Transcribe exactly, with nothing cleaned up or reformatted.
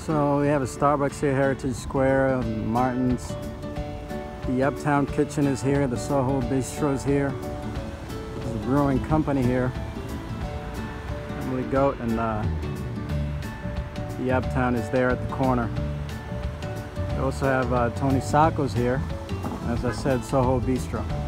So we have a Starbucks here, Heritage Square, um, Martin's. The Uptown Kitchen is here, the Soho Bistro is here. There's a brewing company here. Emily Goat, and uh, the Uptown is there at the corner. We also have uh, Tony Sacco's here. As I said, Soho Bistro.